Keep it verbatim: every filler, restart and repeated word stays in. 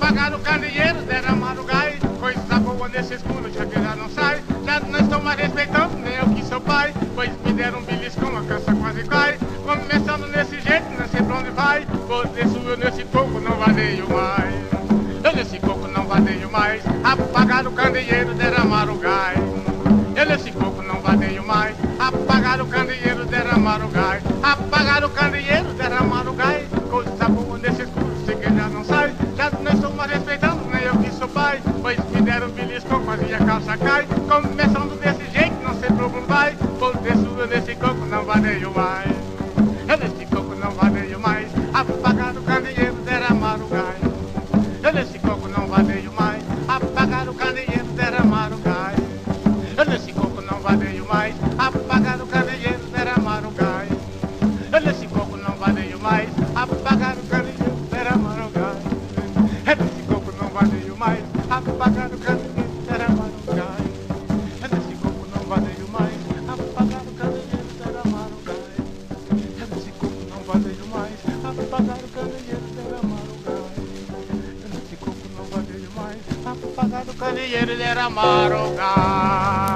apagar o candeeiro, derramar o gás. Coisa boa nesse escuro, já que já não sai. Já não estou mais respeitando, nem eu que sou pai. Pois me deram um beliscão, a caça quase cai. Começando nesse jeito, não sei pra onde vai. Por isso eu nesse coco não vadeio mais. Eu nesse coco não vadeio mais. Apagar o candeeiro, derramar o gás. Eu nesse coco não vadeio mais. Apagar o candeeiro, derramar o gás. Apagar o candeeiro, derramar o gás. Coisa boa nesse escuro, sei que já não sai. Já não estou mais respeitando, nem eu que sou pai. Pois me deram um beliscão, quase a calça cai. Começando desse jeito, não sei pra onde vai. Por isso eu nesse coco não vadeio mais. Eu nesse coco não vadeio mais. Apagar o candeeiro, derramar o gás. Eu nesse coco não vadeio mais. Apagar o candeeiro, derramar o gás. Eu nesse coco não vadeio mais. Apagar o candeeiro, derramar o gás. Eu nesse coco não vadeio mais. Apagar o candeeiro, derramar o gás. Eu nesse coco não vadeio mais. Apagar o candeeiro, derramar o gás. Eu nesse coco não vadeio mais. Apagar o candeeiro, derramar o gás. Eu nesse coco não vadeio mais. Apagar o candeeiro, derramar o gás. Eu nesse coco não vadeio mais. Apagar o candeeiro, derramar o gás.